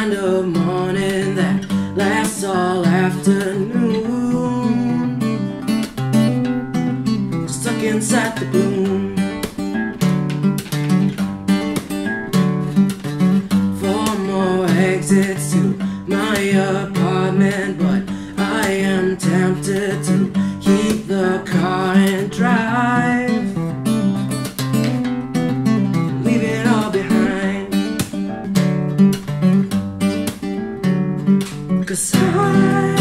kind of morning that lasts all afternoon, stuck inside the bloom. Four more exits to my apartment, but I am tempted to keep the car and drive, leave it all behind. 'Cause I